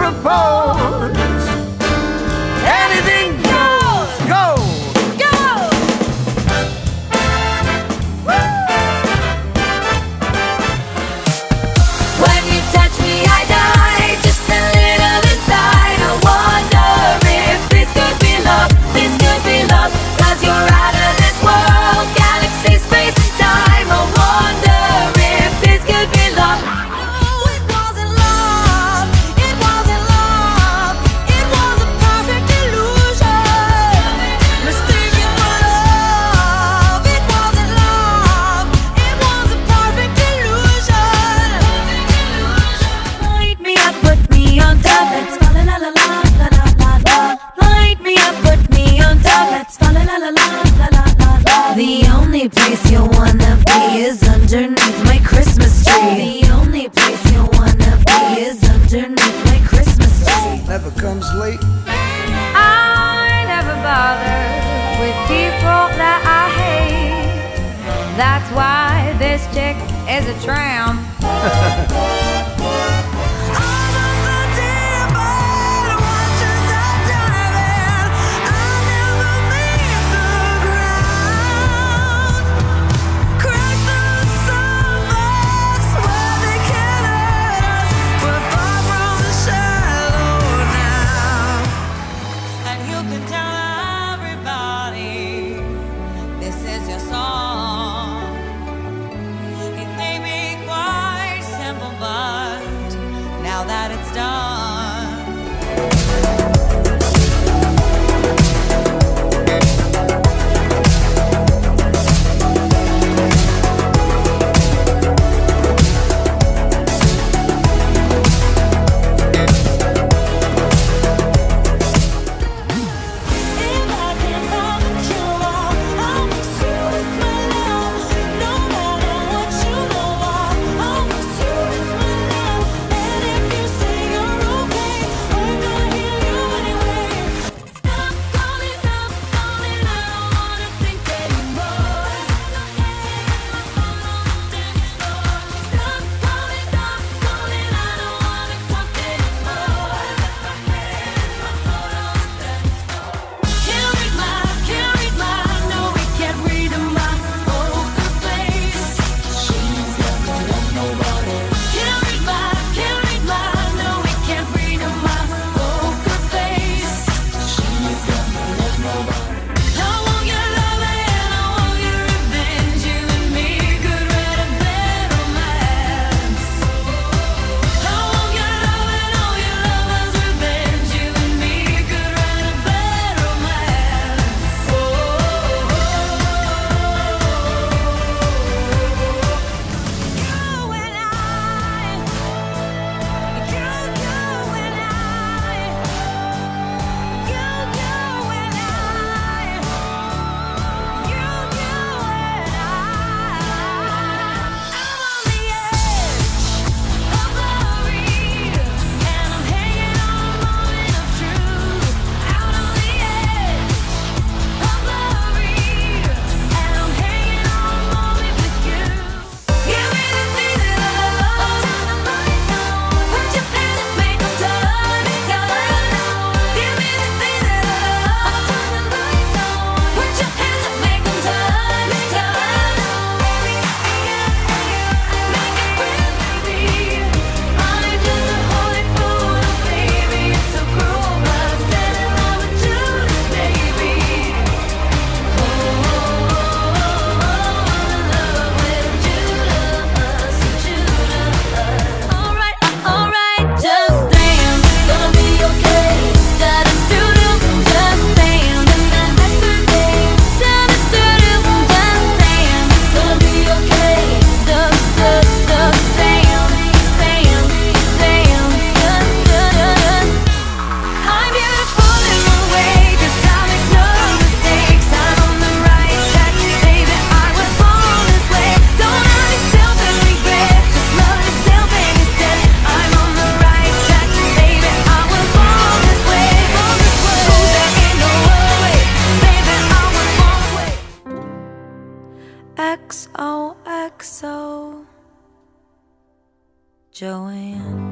propose. Anything goes, go, go. When you touch me, I die just a little inside. I wonder if this could be love, this could be love. 'Cause you're out of this world, galaxy, space and time. I wonder if this could be love. It wasn't love, it wasn't love. It was a perfect illusion, mistaken for love. It wasn't love, it was a perfect illusion. Light me up, put me on top, let's fall la la la la la la la. Light me up, put me on top, let's fall la la la la la la la. The only place you wanna be is underneath my Christmas tree. The only place you wanna be is underneath my Christmas tree. Never comes late. I never bother with people that I hate. That's why this chick is a tramp. Now that it's done, if I can find the cure, I'll fix you with my love. No matter what you know of, I'll fix you with my love. And if you say you're okay, I'm gonna heal you anyway. Stop calling, I don't wanna think anymore. Stop calling, I don't wanna talk anymore. Can't read my, no, we can't read my poker face. She's never loved nobody. Can't read my, no, we can't read my poker face. She's never loved nobody. I want your love and I want your revenge. You and me could write a bad romance. I want your love and all your lovers' revenge. You and me could write a bad romance. You and I, XOXO Joanne.